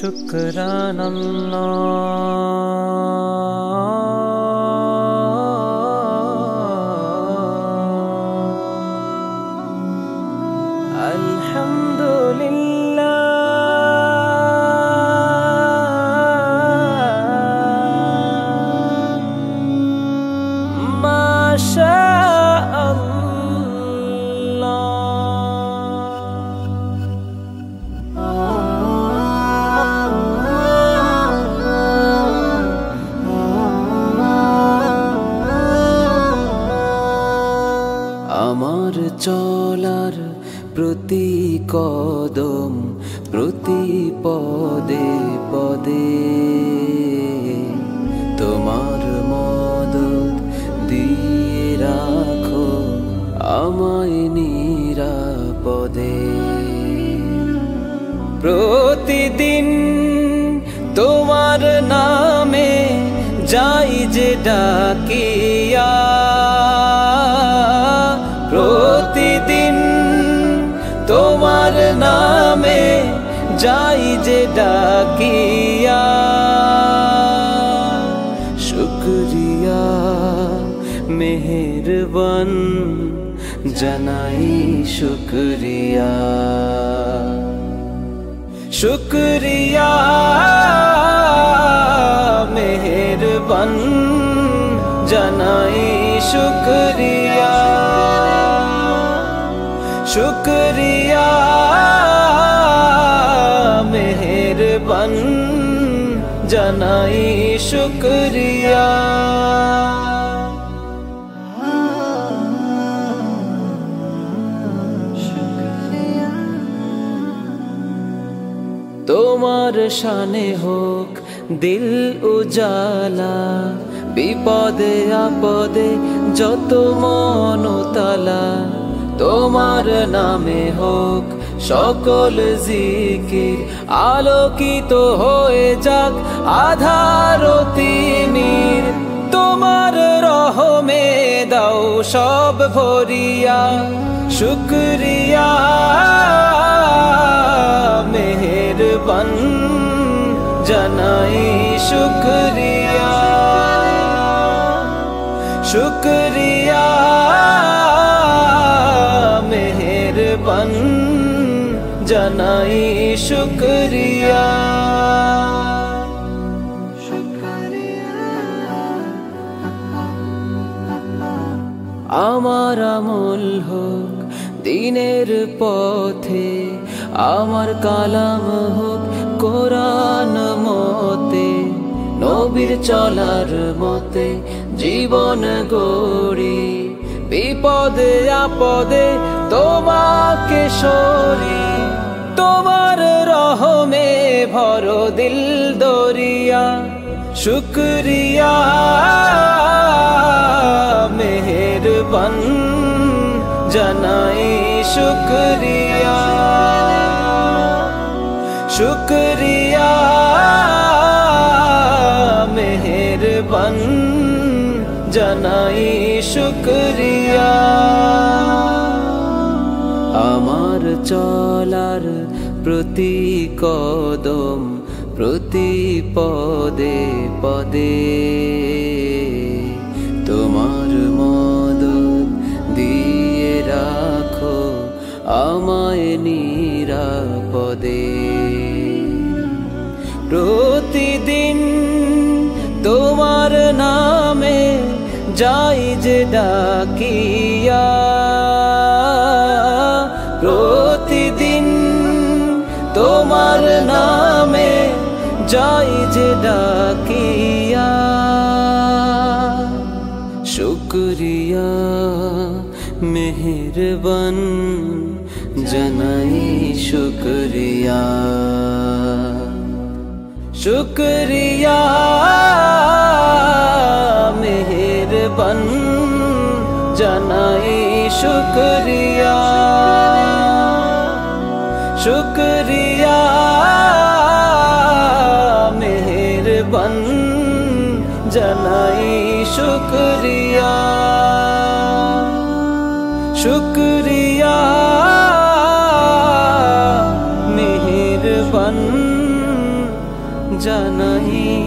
शुक्रानल्लाह अल्हम्दुलिल्लाह माशा আমার চলার প্রতি কদম প্রতি পদে পদে তোমার মদদ দিয়ে রাখো আমায় নিরাপদে। প্রতিদিন তোমার নামে যাই যে ডাকিয়া, প্রতিদিন তোমার নামে যাই যে ডাকিয়া। শুকরিয়া মেহেরবান জানাই শুকরিয়া, শুকরিয়া মেহেরবান জানাই শুকরিয়া, शुक्रिया मेहरबान জানাই শুকরিয়া। তোমার শানে হোক দিল উজালা, বিপদে আপদে যত মনতালা। তোমার নামে হোক সকল জিকির, আলোকিত হয়ে যাক আধার তিমির। তোমার রহমে দাও সব ভরিয়া, শুকরিয়া মেহেরবান জানাই শুকরিয়া, শুকরিয়া মেহেরবান জানাই শুকরিয়া। আমার আমল হোক দিনের পথে, আমার কালাম হোক কোরআন মতে। নবীর চলার মতে জীবন গড়ি, বিপদে আপদে তোমাকে সরি। তোমার রহমে ভরো দিল দরিয়া, শুকরিয়া মেহেরবান জানাই শুকরিয়া, শুকরিয়া মেহেরবান জানাই শুকরিয়া। আমার চলার প্রতি কদম প্রতি পদে পদে তোমার মদদ দিয়ে রাখো আমায় নিরাপদে। প্রতিদিন তোমার নামে যাই যে ডাকিয়া, প্রতিদিন তোমার নামে যাই যে ডাকিয়া। শুকরিয়া মেহেরবান জানাই শুকরিয়া, শুকরিয়া মেহেরবান জানাই শুকরিয়া, শুকরিয়া মেহেরবান জানাই শুকরিয়া, শুকরিয়া মেহেরবান জানাই।